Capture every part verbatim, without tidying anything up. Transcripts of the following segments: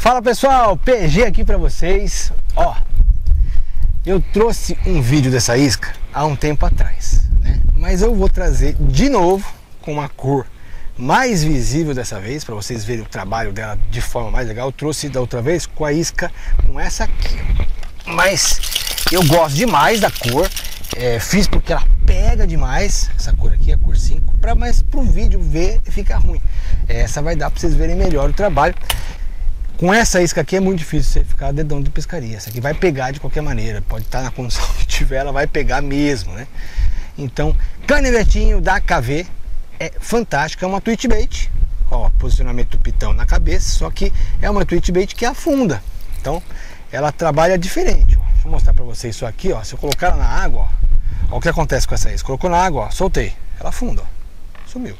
Fala pessoal, P G aqui pra vocês. Ó, eu trouxe um vídeo dessa isca há um tempo atrás, né? Mas eu vou trazer de novo com uma cor mais visível dessa vez, para vocês verem o trabalho dela de forma mais legal. Eu trouxe da outra vez com a isca com essa aqui, mas eu gosto demais da cor. É, fiz porque ela pega demais, essa cor aqui, a cor cinco, pra, mas pro vídeo ver fica ruim. Essa vai dar para vocês verem melhor o trabalho. Com essa isca aqui é muito difícil você ficar dedão de pescaria. Essa aqui vai pegar de qualquer maneira, pode estar na condição que tiver, ela vai pegar mesmo, né? Então, canivetinho da K V é fantástica, é uma twitch bait. Ó, posicionamento do pitão na cabeça, só que é uma twitch bait que afunda. Então, ela trabalha diferente. Ó. Deixa eu mostrar pra vocês isso aqui, ó. Se eu colocar ela na água, ó, ó o que acontece com essa isca. Colocou na água, ó, soltei, ela afunda, ó. Sumiu.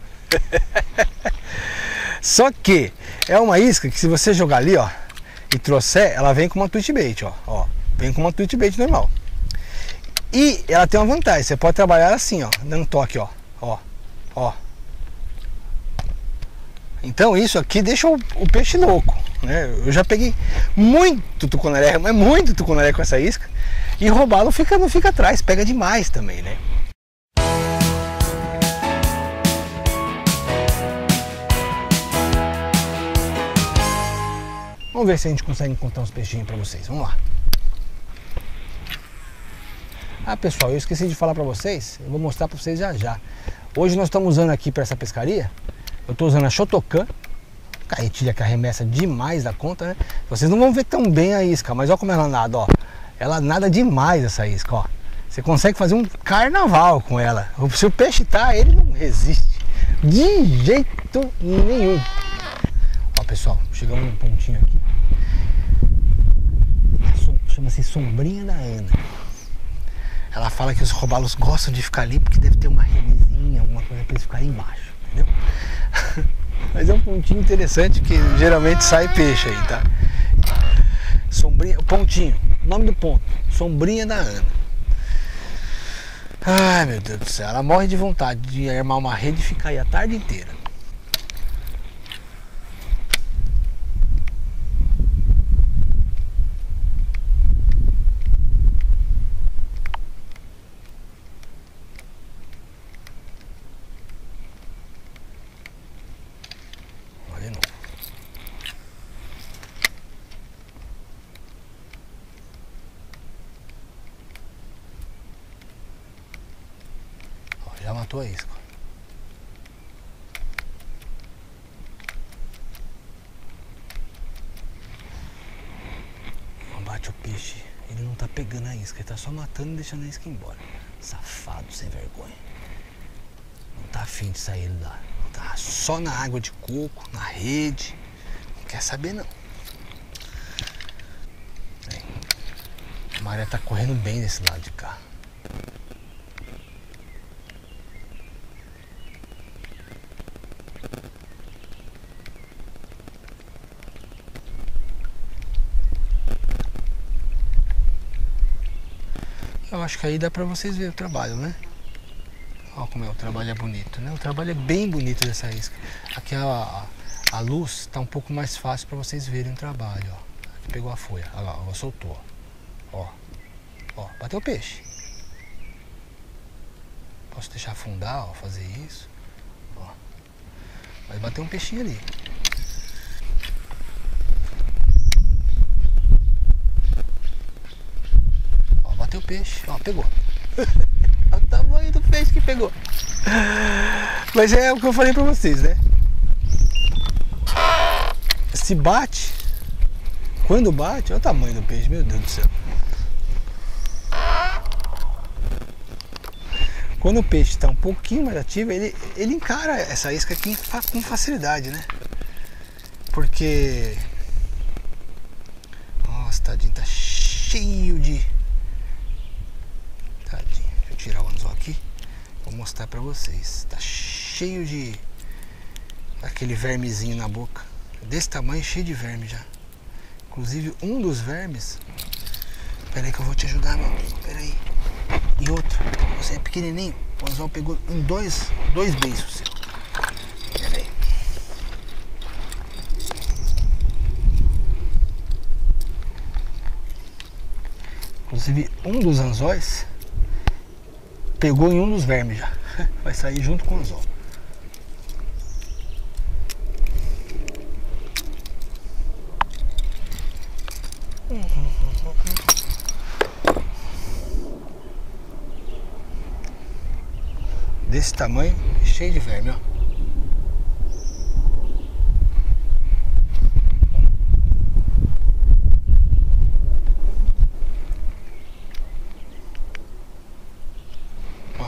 Só que é uma isca que se você jogar ali, ó, e trouxer, ela vem com uma twitch bait, ó, ó, vem com uma twitch bait normal. E ela tem uma vantagem, você pode trabalhar assim, ó, dando toque, ó, ó, ó. Então isso aqui deixa o, o peixe louco, né? Eu já peguei muito tucunaré, mas muito tucunaré com essa isca, e roubar não fica, não fica atrás, pega demais também, né? Vamos ver se a gente consegue encontrar uns peixinhos para vocês. Vamos lá. Ah, pessoal, eu esqueci de falar para vocês. Eu vou mostrar para vocês já já. Hoje nós estamos usando aqui para essa pescaria. Eu estou usando a Shotokan. Carretilha que arremessa demais da conta, né? Vocês não vão ver tão bem a isca, mas olha como ela nada, ó. Ela nada demais essa isca, ó. Você consegue fazer um carnaval com ela. Se o peixe tá, ele não resiste. De jeito nenhum. Ó, pessoal, chegamos num pontinho aqui. Chama-se Sombrinha da Ana. Ela fala que os robalos gostam de ficar ali porque deve ter uma redezinha, alguma coisa para eles ficarem embaixo, entendeu? Mas é um pontinho interessante que geralmente sai peixe aí, tá? Sombrinha, pontinho, nome do ponto, Sombrinha da Ana. Ai, meu Deus do céu, ela morre de vontade de armar uma rede e ficar aí a tarde inteira. Já matou a isca. Não bate o peixe. Ele não tá pegando a isca. Ele tá só matando e deixando a isca embora. Safado, sem vergonha. Não tá afim de sair lá. Tá só na água de coco, na rede. Não quer saber não. Aí. A maré tá correndo bem desse lado de cá. Eu acho que aí dá pra vocês verem o trabalho, né? Olha como é, o trabalho é bonito, né? O trabalho é bem bonito dessa isca. Aqui a, a, a luz tá um pouco mais fácil pra vocês verem o trabalho, ó. Aqui pegou a folha, olha lá, ó, soltou, ó. Ó, bateu o peixe. Posso deixar afundar, ó, fazer isso. Ó. Mas bateu um peixinho ali. O peixe, ó, pegou. Olha o tamanho do peixe que pegou. Mas é o que eu falei pra vocês, né? Se bate, quando bate, olha o tamanho do peixe, meu Deus do céu. Quando o peixe está um pouquinho mais ativo, ele, ele encara essa isca aqui com facilidade, né? Porque... Nossa, tadinho, tá cheio de... Tadinho, deixa eu tirar o anzol aqui. Vou mostrar pra vocês. Tá cheio de... aquele vermezinho na boca. Desse tamanho, cheio de verme já. Inclusive um dos vermes... Pera aí que eu vou te ajudar, meu amigo. Pera aí. E outro, você é pequenininho. O anzol pegou em dois, dois beiços seu. Pera aí. Inclusive um dos anzóis pegou em um dos vermes já. Vai sair junto com o anzol. Desse tamanho, cheio de verme, ó. Ó.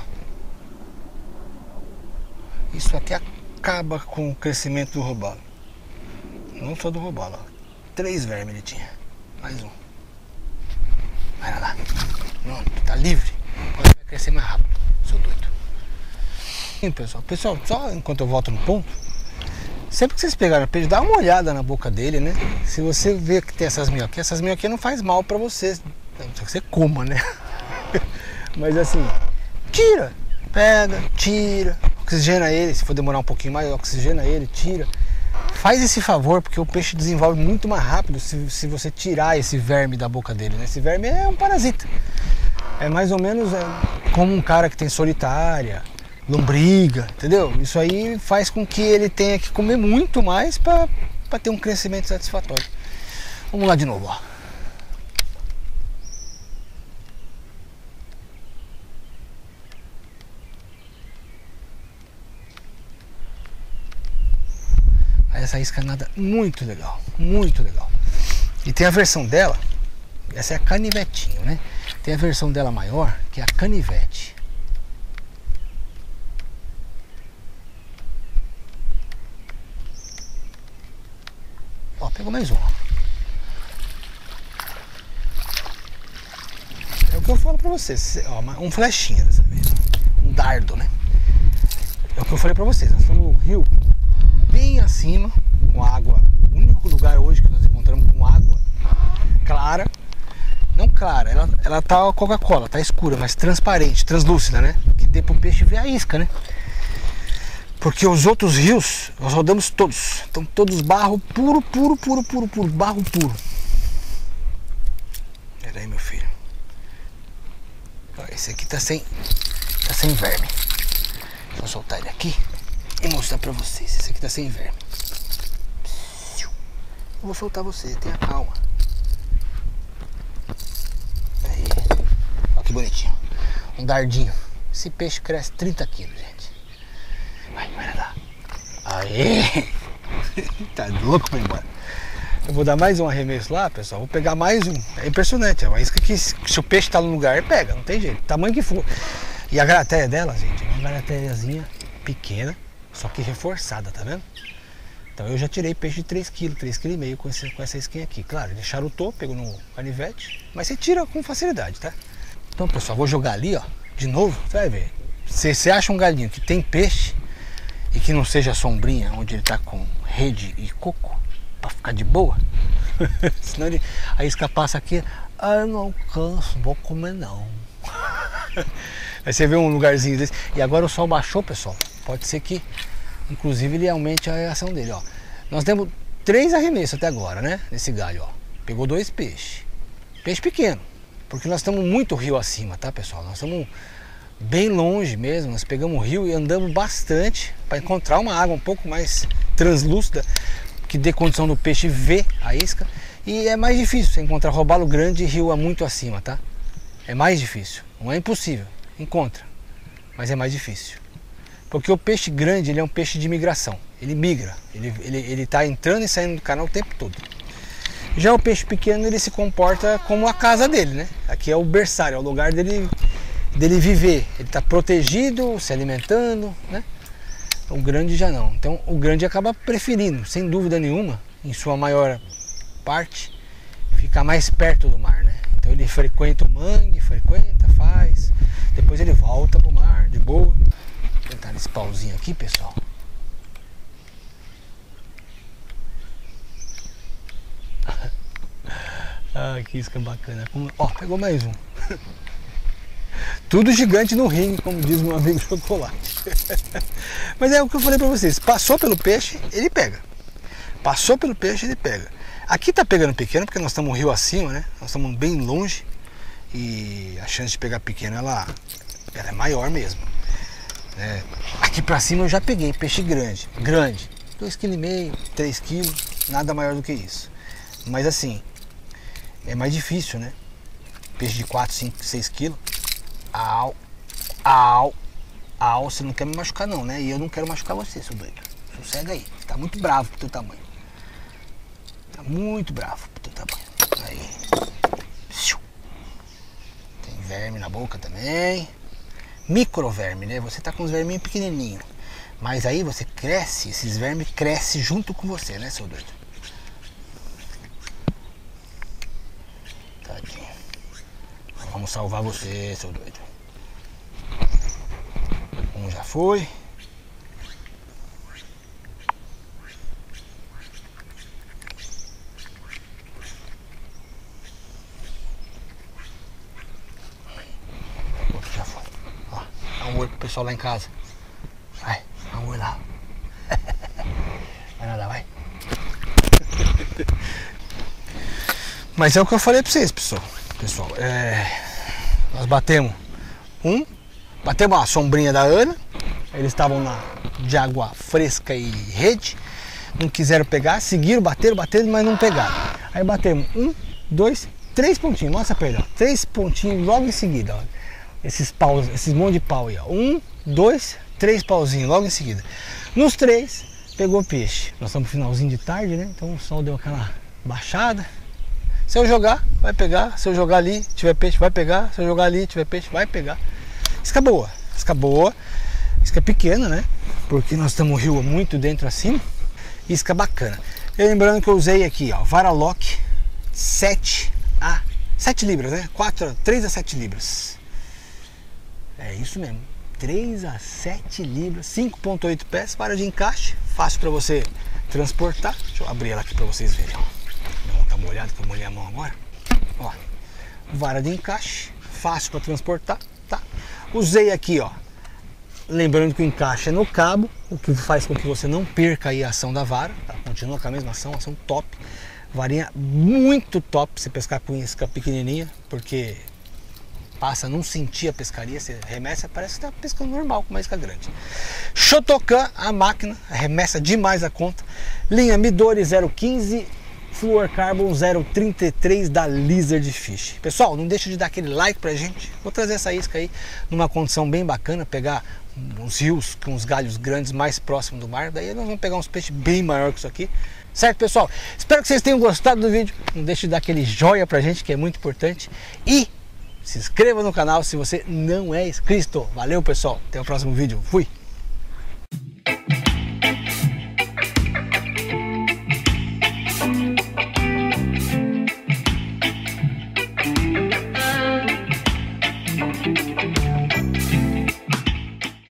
Isso aqui acaba com o crescimento do robalo. Não só do robalo, ó. Três vermes ele tinha. Mais um. Vai lá. Pronto, tá livre. Agora vai crescer mais rápido. Sou doido. Sim, pessoal. Pessoal, só enquanto eu volto no ponto, sempre que vocês pegarem o peixe, dá uma olhada na boca dele, né? Se você vê que tem essas minhoquinhas, essas minhoquinhas não faz mal pra você. Só que você coma, né? Mas assim, tira. Pega, tira. Oxigena ele. Se for demorar um pouquinho mais, oxigena ele, tira. Faz esse favor, porque o peixe desenvolve muito mais rápido se, se você tirar esse verme da boca dele, né? Esse verme é um parasita. É mais ou menos é, como um cara que tem solitária, lombriga, entendeu? Isso aí faz com que ele tenha que comer muito mais para ter um crescimento satisfatório. Vamos lá de novo, ó. Essa isca nada muito legal, muito legal. E tem a versão dela, essa é a canivetinho, né? Tem a versão dela maior, que é a canivete. Ó, pegou mais um. É o que eu falo pra vocês, ó, um flechinha dessa vez, um dardo, né? É o que eu falei pra vocês, nós estamos no rio bem acima, com água, o único lugar hoje que nós encontramos com água clara, não clara, ela, ela tá Coca-Cola, tá escura, mas transparente, translúcida, né? Que dê pro peixe ver a isca, né? Porque os outros rios, nós rodamos todos, estão todos barro puro, puro, puro, puro, puro, barro puro. Pera aí, meu filho. Ó, esse aqui tá sem, tá sem verme. Vou soltar ele aqui e mostrar pra vocês. Esse aqui tá sem verme. Eu vou soltar você, tenha calma. Aí. Olha que bonitinho. Um dardinho. Esse peixe cresce trinta quilos, gente. Vai, vai lá. Aê! Tá louco pra ir embora. Eu vou dar mais um arremesso lá, pessoal. Vou pegar mais um. É impressionante. É uma isca que, se o peixe tá no lugar, pega. Não tem jeito. Tamanho que for. E a garateia dela, gente, é uma garateiazinha pequena, só que reforçada, tá vendo? Então eu já tirei peixe de três quilos, três quilos e meio com, esse, com essa isquinha aqui. Claro, ele charutou, pegou no canivete, mas você tira com facilidade, tá? Então, pessoal, vou jogar ali, ó, de novo, você vai ver. Se você acha um galinho que tem peixe e que não seja sombrinha, onde ele tá com rede e coco, pra ficar de boa, senão ele, a isca passa aqui, ah, eu não canso, vou comer não. Aí você vê um lugarzinho desse. E agora o sol baixou, pessoal. Pode ser que, inclusive, ele aumente a reação dele, ó. Nós temos três arremessos até agora, né? Nesse galho, ó. Pegou dois peixes. Peixe pequeno. Porque nós estamos muito rio acima, tá, pessoal? Nós estamos bem longe mesmo. Nós pegamos o rio e andamos bastante para encontrar uma água um pouco mais translúcida, que dê condição do peixe ver a isca. E é mais difícil você encontrar robalo grande e rio muito acima, tá? É mais difícil. Não é impossível. Encontra, mas é mais difícil, porque o peixe grande, ele é um peixe de migração, ele migra, ele ele ele tá entrando e saindo do canal o tempo todo. Já o peixe pequeno, ele se comporta como a casa dele, né? Aqui é o berçário, é o lugar dele dele viver, ele está protegido, se alimentando, né? O grande já não. Então o grande acaba preferindo, sem dúvida nenhuma, em sua maior parte, ficar mais perto do mar, né? Então ele frequenta o mangue, frequenta, faz. Depois ele volta pro mar, de boa. Vou tentar esse pauzinho aqui, pessoal. Ah, que isca bacana. Ó, pegou mais um. Tudo gigante no ringue, como diz meu amigo Chocolate. Mas é o que eu falei pra vocês. Passou pelo peixe, ele pega. Passou pelo peixe, ele pega. Aqui tá pegando pequeno, porque nós estamos um rio acima, né? Nós estamos bem longe. e a chance de pegar pequeno ela, ela é maior mesmo. É, aqui pra cima eu já peguei peixe grande, grande, dois vírgula cinco quilos, três quilos, nada maior do que isso. Mas assim, é mais difícil, né? Peixe de quatro, cinco, seis quilos. Au, au, au, você não quer me machucar não, né? E eu não quero machucar você, seu doido. Sossega aí, você tá muito bravo pro teu tamanho. Tá muito bravo pro teu tamanho. Aí. Tem verme na boca também. Microverme, né? Você tá com os verminhos pequenininhos. Mas aí você cresce, esses vermes crescem junto com você, né, seu doido? Tadinho. Vamos salvar você, seu doido. Um já foi. Outro já foi. Ó, dá um oi pro pessoal lá em casa. Vai, dá um oi lá. Vai nadar, vai. Mas é o que eu falei pra vocês, pessoal. Pessoal, é... nós batemos um, batemos a sombrinha da Ana. Eles estavam na de água fresca e rede, não quiseram pegar, seguiram, bateram, bateram, mas não pegaram. Aí batemos um, dois, três pontinhos, nossa, perdão, três pontinhos logo em seguida, ó. Esses paus, esses monte de pau aí, ó. Um, dois, três pauzinhos logo em seguida. Nos três, pegou peixe. Nós estamos no finalzinho de tarde, né? Então o sol deu aquela baixada. Se eu jogar, vai pegar. Se eu jogar ali, tiver peixe, vai pegar. Se eu jogar ali, tiver peixe, vai pegar. Isca boa, isca boa. Isca pequena, né? Porque nós estamos no rio muito dentro assim. Isca bacana. E lembrando que eu usei aqui, ó, vara lock sete a sete libras, né? quatro, três a sete libras. É isso mesmo. três a sete libras, cinco ponto oito pés, vara de encaixe, fácil para você transportar. Deixa eu abrir ela aqui para vocês verem, ó. Minha mão tá molhada, que eu molhei a mão agora. Ó, vara de encaixe, fácil para transportar, tá? Usei aqui, ó, lembrando que o encaixe é no cabo, o que faz com que você não perca aí a ação da vara, tá? Continua com a mesma ação, ação top. Varinha muito top você pescar com isca pequenininha, porque passa a não sentir a pescaria, você remessa, parece que está pescando normal com uma isca grande. Shotokan, a máquina, arremessa demais a conta. Linha Midori zero quinze, Fluorocarbon zero trinta e três da Lizard Fish. Pessoal, não deixa de dar aquele like pra gente. Vou trazer essa isca aí numa condição bem bacana, pegar uns rios com os galhos grandes mais próximos do mar. Daí nós vamos pegar uns peixes bem maior que isso aqui. Certo, pessoal? Espero que vocês tenham gostado do vídeo. Não deixe de dar aquele joinha pra gente, que é muito importante. E se inscreva no canal se você não é inscrito. Valeu, pessoal. Até o próximo vídeo. Fui!